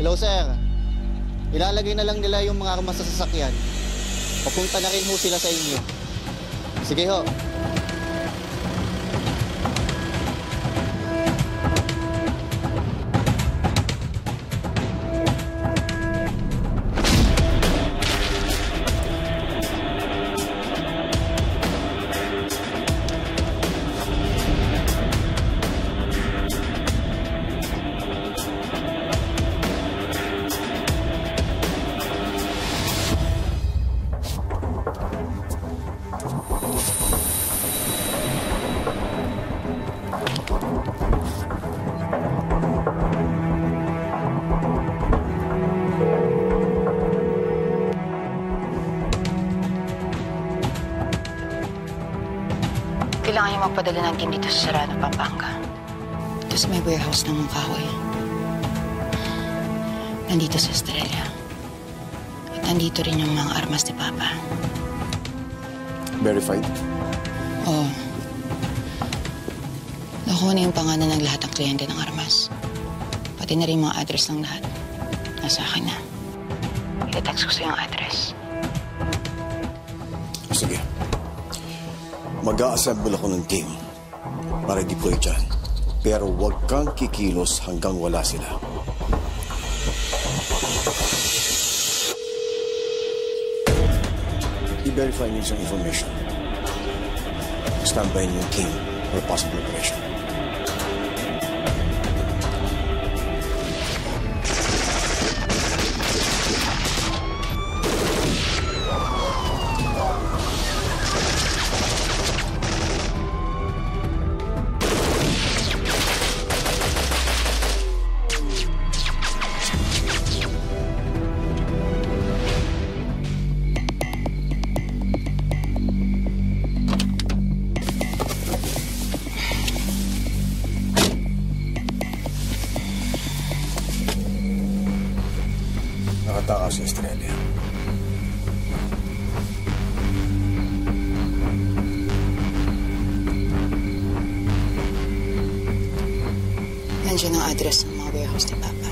Hello, sir. Ilalagay na lang nila yung mga armas sa sasakyan. Papunta na rin ho sila sa inyo. Sige ho. Kailangan niyo magpadala ng team dito sa Serrano, Pampanga. Ito sa may warehouse ng kahoy. Nandito sa Australia. At nandito rin yung mga armas ni Papa. Verified? Oo. Nakuha na yung pangalan ng lahat ng kliyente ng armas. Pati na rin mga address ng lahat. Nasa akin na. I-text ko sa yung address. Sige. Mag-a-assemble ako ng team para deploy dyan. Pero huwag kang kikilos hanggang wala sila. I-verify niyo yung information. Stand by niyo yung team for possible operation. Nakatakas sa Australia. Nandiyan ang address ng mga warehouse ni Papa.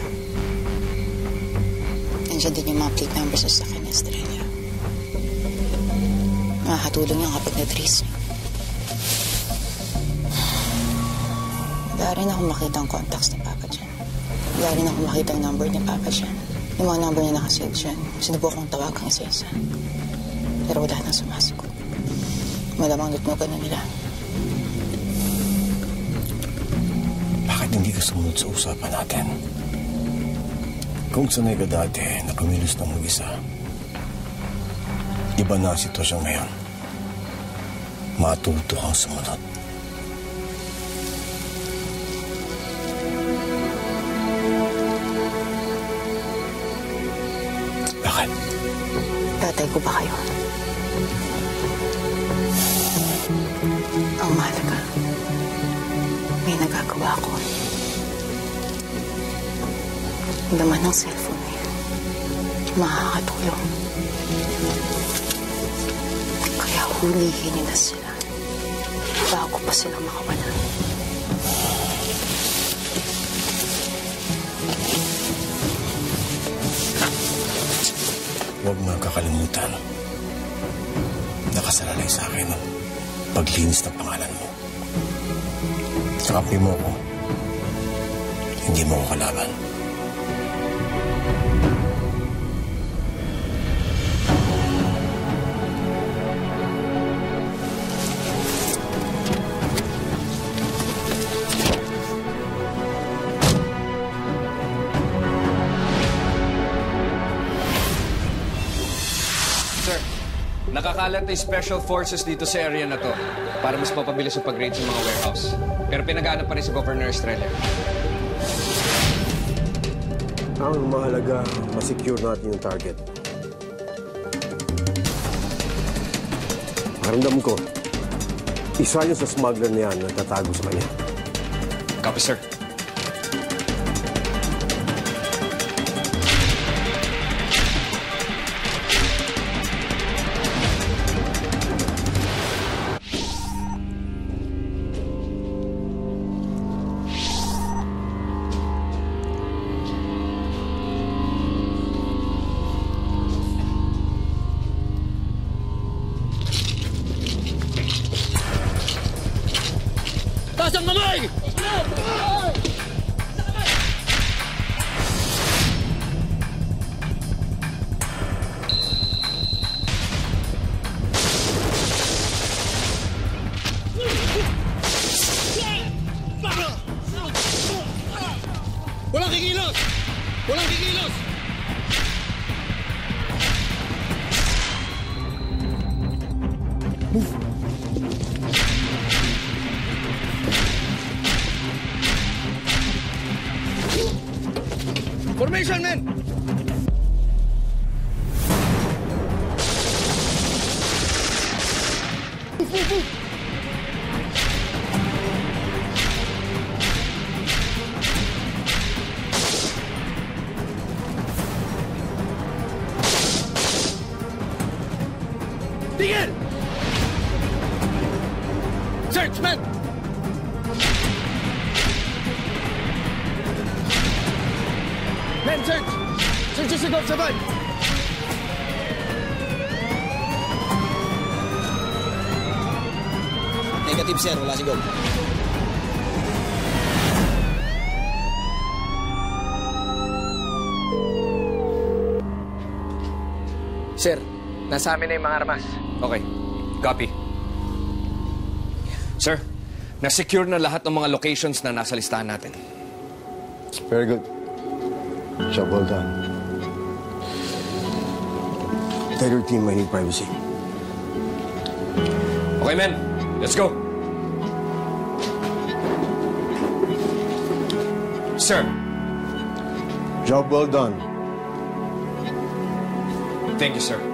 Nandiyan din yung mga plate numbers sa sasakyan ng Australia. Makakatulong yan kapag na-trace niyo. Wala rin ako makita ang contacts ni Papa dyan. Wala rin ako makita ang number ni Papa dyan. Yung mga number niya nakasave dyan. Sinubukan kong tawagan isa-isa. Pero wala nang sumasagot. Malamang nutnugan na nila. Bakit hindi ka sumunod sa usapan natin? Kung sanay ka dati na kumilos ng mag-isa, iba na ang sitwasyon ngayon. Matuto kang sumunod. Bakit? Tatay ko ba kayo? Ang mahalaga, may nagagawa ko. Laman ng cellphone na yan, makakatulong. Kaya hulihin niyo na sila bago pa sila makawala. Huwag mo kakalimutan. Nakasalalay sa akin ang paglinis ng pangalan mo. Kakampi mo ko. Hindi mo ko kalaban. Nakakalat na special forces dito sa area na to para mas mapabilis ang pag-raid sa mga warehouse. Pero pinag-aanap pa rin si Governor Australia. Ang mahalaga, masecure natin yung target. Maramdam ko, isa yun sa smuggler na yan na tatago sa kanya. Copy, sir. Taas ang kamay! Walang kikilos! Walang kikilos! Formation, men! Tigil! Search, men! Men, search! Search yung sigop sa van! Negative, sir. Wala sigop. Sir, nasa amin na yung mga armas. Okay. Copy. Sir, na-secure na lahat ng mga locations na nasa listahan natin. Very good. Job well done. Tell your team I need privacy. Okay, men. Let's go. Sir. Job well done. Thank you, sir.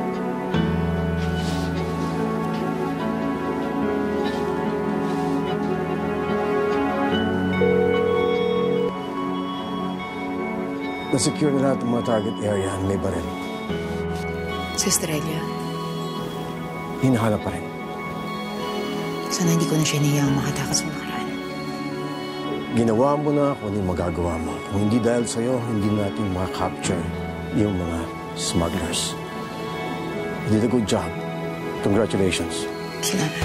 Na-secure na lahat ng mga target area and may baril. Sa Australia, Hinahanap pa rin. sana hindi ko na siya niyang makatakas mo nakaraan. Ginawa mo na kung ano yung magagawa mo. Kung hindi dahil sa'yo, hindi natin makakapture yung mga smugglers. You did a good job. Congratulations. Salamat.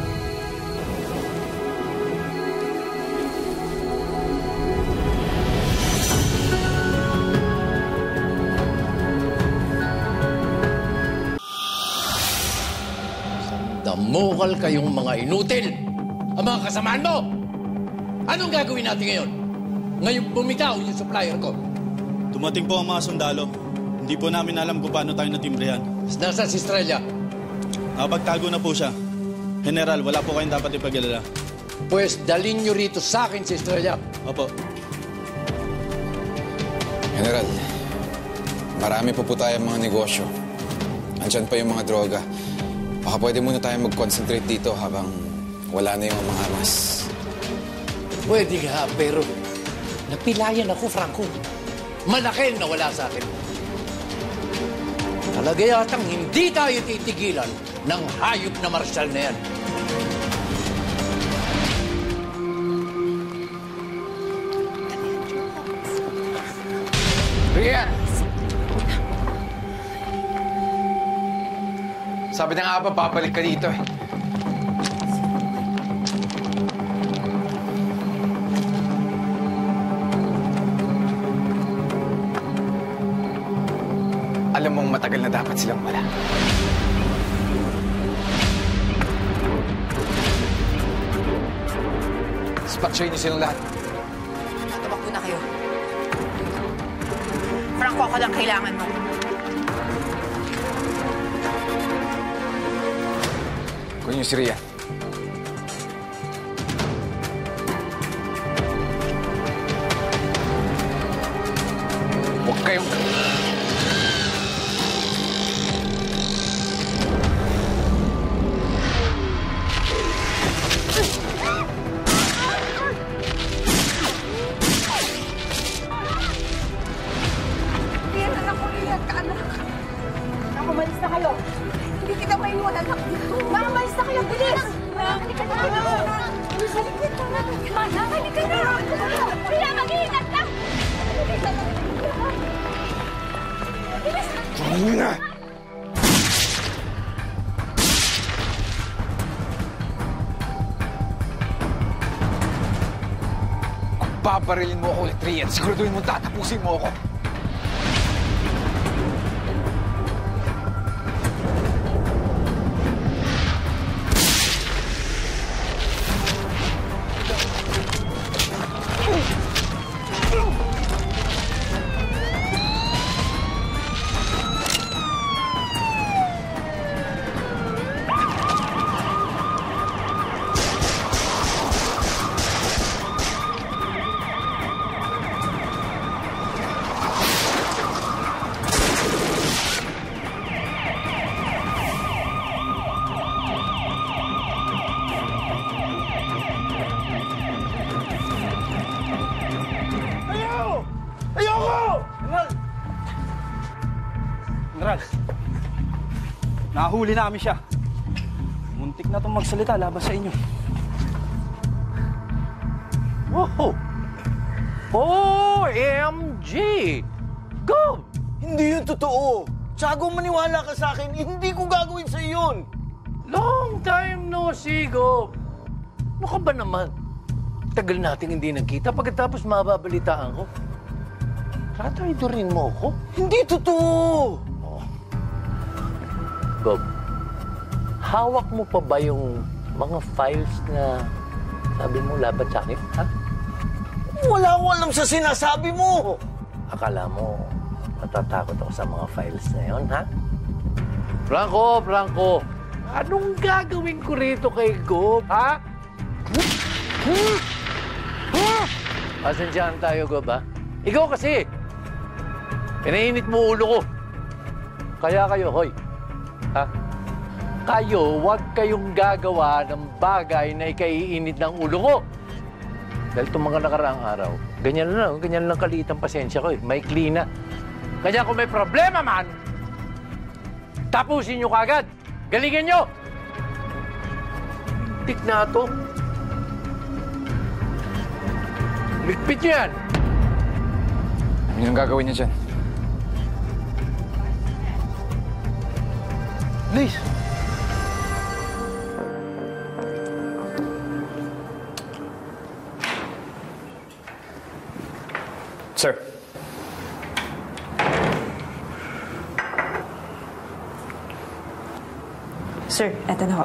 Damukal kayong mga inutil! Ang mga kasamaan mo! Anong gagawin natin ngayon? Ngayong bumitaw yung supplier ko. Dumating po ang mga sundalo. Hindi po namin alam kung paano tayo natimbrihan. Nasa si Estrella. Nakapagtago na po siya. General, wala po kayong dapat ipag-alala. Pues dalhin nyo rito sa akin si Estrella. Opo. General, marami po tayong mga negosyo. Andyan pa yung mga droga. Baka pwede muna tayo mag-concentrate dito habang wala na yung mga armas. Pwede nga, pero napilayan ako, Franco. Malaki na wala sa akin. Talaga yatang hindi tayo titigilan ng hayop na Marcial na yan. Rhian! Sabi na nga ba, papalik ka dito eh. Alam mong matagal na dapat silang wala. Dispatchin niyo silang lahat. Tumakbo na kayo. Franco, ako lang kailangan mo. Kunin niyo si Rhian. Huwag kayong... Umalis na kayo. Hindi kita maiwan, anak. Umalis na kayo, bilis! Halika na! Halika na! Halika na! Kaya mag-iingat ka! Halika na! Bilis! Kunin na! babarilin mo ako ulit, Rhian, siguraduhin mo tatapusin mo ako. Nahuli namin siya. Muntik na itong magsalita laban sa inyo. Wow! OMG! Go! Hindi yun totoo. Tiago, maniwala ka sa akin. Hindi ko gagawin sa yun. Long time no see, Go. Ano ka ba naman? Tagal nating hindi nagkita pagkatapos mababalitaan ko. Tatraidorin mo ako? Hindi totoo. Gob, hawak mo pa ba yung mga files na sabi mo laban sa akin, ha? Wala ko alam sa sinasabi mo. Akala mo, natatakot ako sa mga files na yun, ha? Franco, anong gagawin ko rito kay Gob, ha? Pasensyahan tayo, Gob, ha? Ikaw kasi, pinainit mo ulo ko. Kaya kayo, hoy. Ha? Kayo, huwag kayong gagawa ng bagay na ikaiinit ng ulo ko. Dahil itong mga nakaraang araw, ganyan lang kaliit ang pasensya ko eh. Maikli na. Kaya kung may problema man, tapusin nyo kagad. Galingan nyo! Tik na ito. Ligpit nyo yan. Ano yung gagawin niya dyan? Please. Sir. Sir, eto na ho.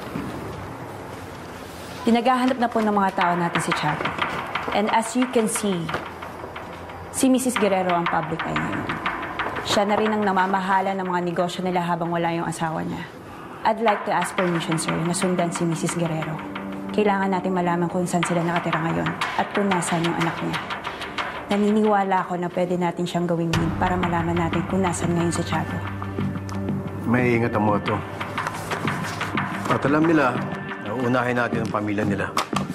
Pinaghahanap na po ng mga tao natin si Tiago. And as you can see, si Mrs. Guerrero ang public eye ngayon. Siya na rin ang namamahala ng mga negosyo nila habang wala yung asawa niya. I'd like to ask permission, sir, na sundan si Mrs. Guerrero. Kailangan natin malaman kung saan sila nakatira ngayon at kung nasaan yung anak niya. Naniniwala ako na pwede natin siyang gawing lead para malaman natin kung nasaan ngayon si Tiago. May ingat ang mga to. At alam nila, nauunahin natin ang pamilya nila.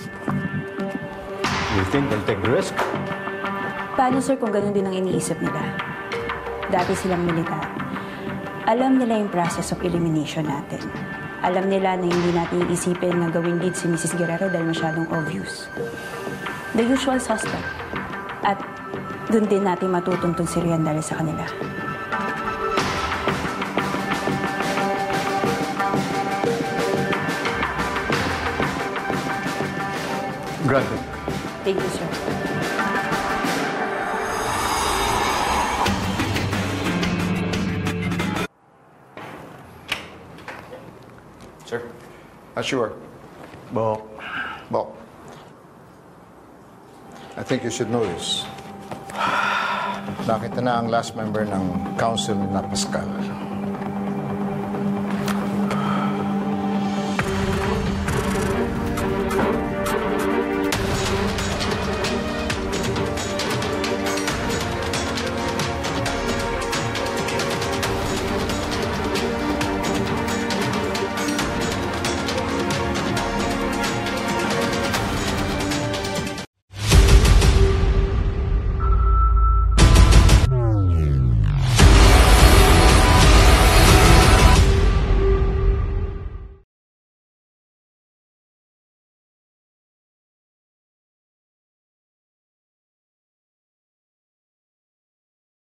You think they'll take the risk? Paano, sir, kung ganun din ang iniisip nila? Dati silang militar. Alam nila yung process of elimination natin. Alam nila na hindi natin iisipin na gawin lead si Mrs. Guerrero dahil masyadong obvious. The usual suspect. At doon din natin matutuntun si Rhian dahil sa kanila. Granted. Thank you, sir. Sir? Sure. Bo. I think you should know this. Nakita na ang last member ng council na Pascal.